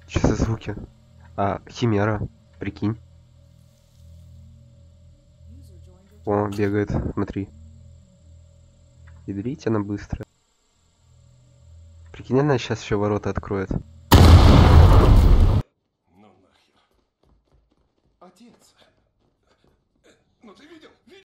Что за звуки? А, химера. Прикинь. О, бегает, смотри. Ядрить она быстро. Прикинь, она сейчас еще ворота откроет. Ну нахер. Отец. Ну ты видел?